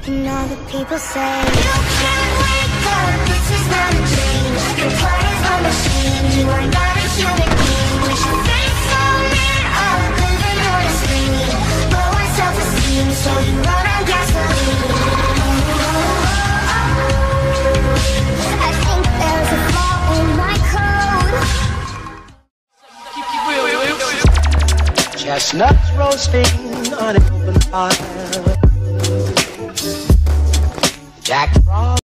And all the people say you can't wake up, this is not a dream. Your part is a machine, you are not a human being. With your face all lit up, living on a screen. Low on self-esteem, so you run on gasoline. I think there's a flaw in my code. Chestnuts roasting on an open fire. Jack Frost.